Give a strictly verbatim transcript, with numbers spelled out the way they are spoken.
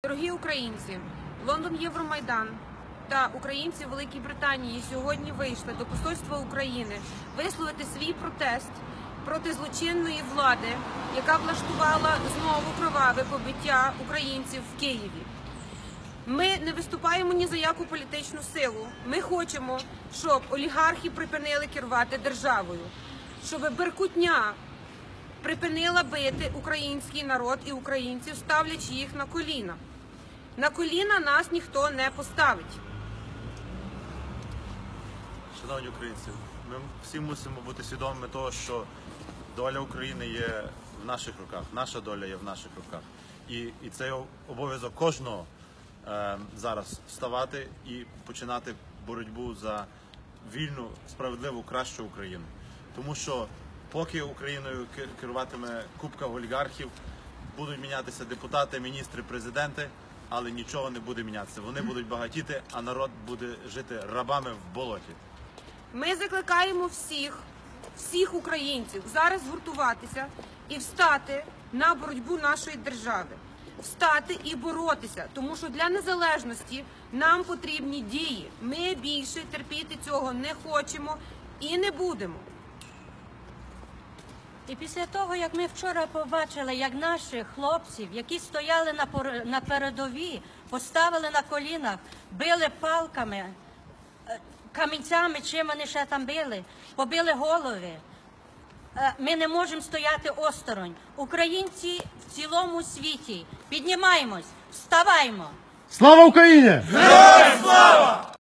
Дорогі українці, Лондон Євромайдан та українці Великій Британії сьогодні вийшли до посольства України висловити свій протест проти злочинної влади, яка влаштувала знову кроваве побиття українців в Києві. Ми не виступаємо ні за яку політичну силу. Ми хочемо, щоб олігархи припинили керувати державою, щоб беркутня припинила бити український народ і українців, ставлячи їх на коліна. На коліна нас ніхто не поставить. Шановні українці, ми всі мусимо бути свідомими того, що доля України є в наших руках, наша доля є в наших руках. І, і це обов'язок кожного е, зараз вставати і починати боротьбу за вільну, справедливу, кращу Україну. Тому що поки Україною керуватиме купка олігархів, будуть мінятися депутати, міністри, президенти, але нічого не буде мінятися. Вони будуть багатіти, а народ буде жити рабами в болоті. Ми закликаємо всіх, всіх українців зараз згуртуватися і встати на боротьбу нашої держави. Встати і боротися, тому що для незалежності нам потрібні дії. Ми більше терпіти цього не хочемо і не будемо. І після того, як ми вчора побачили, як наших хлопців, які стояли на передовій, поставили на колінах, били палками, камінцями, чим вони ще там били, побили голови, ми не можемо стояти осторонь. Українці в цілому світі, піднімаємось, вставаймо! Слава Україні! Героям слава!